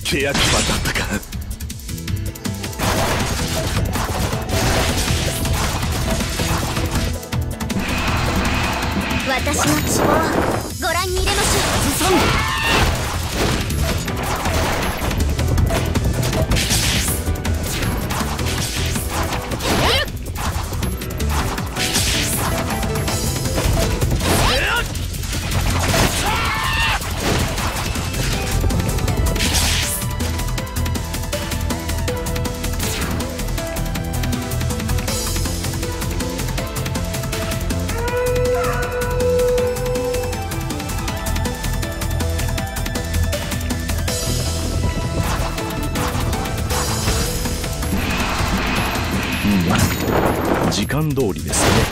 け焼き場だったか。 私の希望ご覧に入れましょう。 時間通りですね。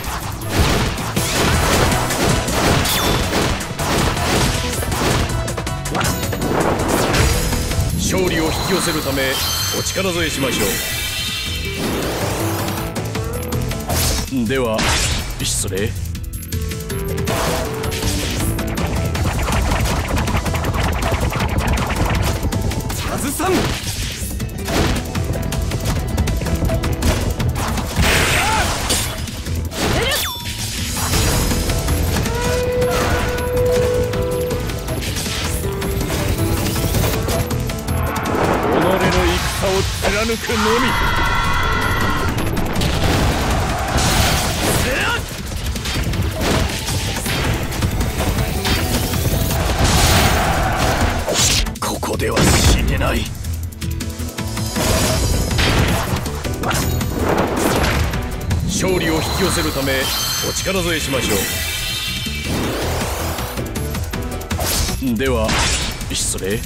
勝利を引き寄せるためお力添えしましょう。では失礼。外さん。貫くのみ。ここでは死ねない。勝利を引き寄せるためお力添えしましょう。では失礼。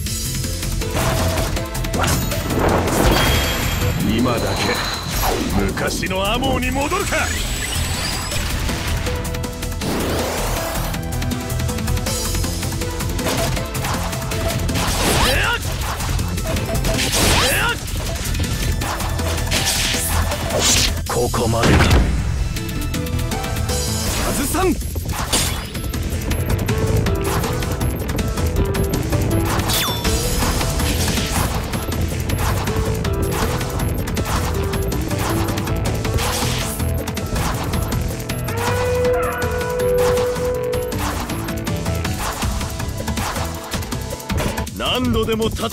今だけ昔のアモーに戻るか。ここまでか。外さん。何度でも戦おう。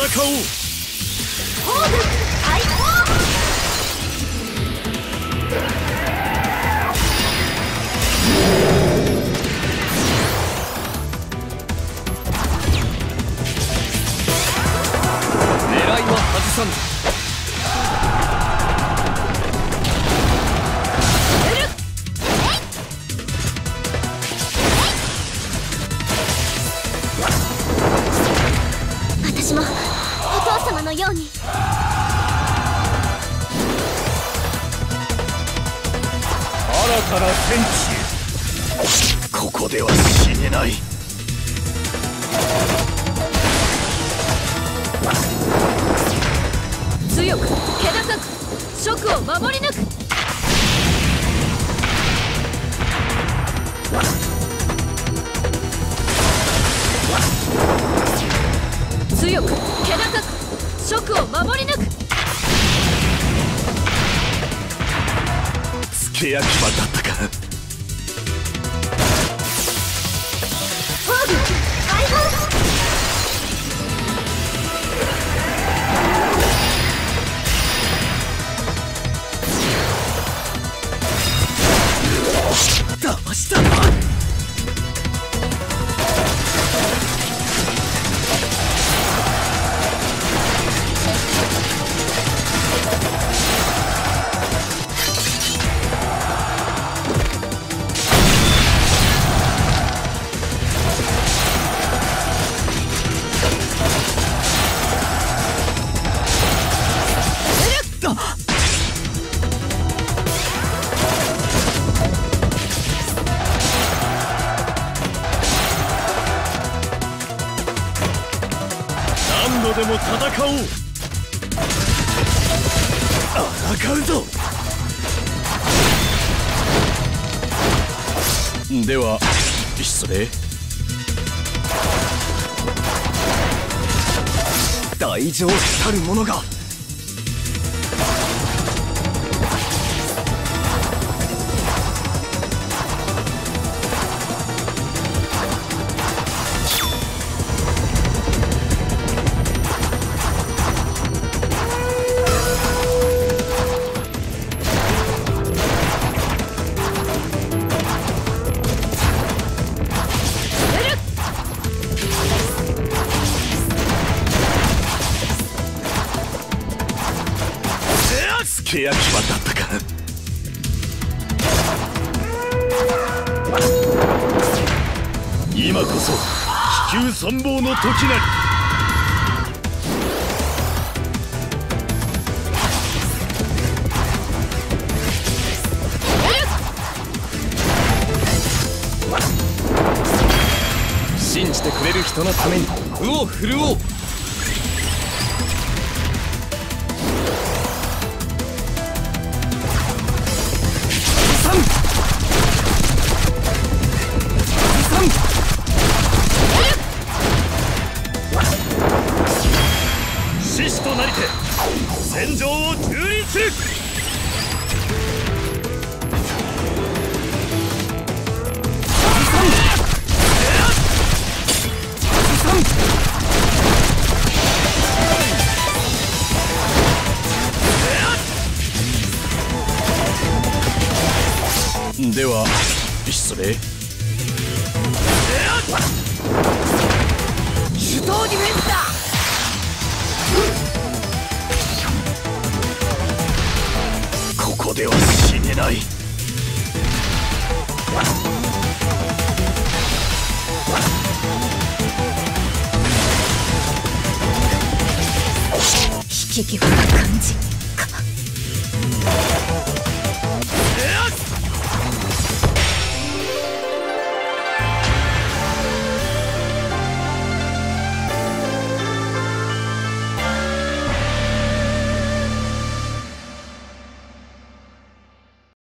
狙いは外さん。 私もお父様のように。 新たな天地へ。ここでは死ねない。 強く気高く職を守り抜く。強く気高く職を守り抜く。 付け焼き場だったか。騙したな。何度でも戦おう。抗うぞ。では失礼。 大丈夫たるものが。ケヤキはだったか。今こそ気球参謀の時なり。信じてくれる人のために武を振るおう。獅子となりて戦場を蹂躙する。ではいっそれ。 手刀ディフェンスだ。 ここでは死ねない。 引き際な感じか。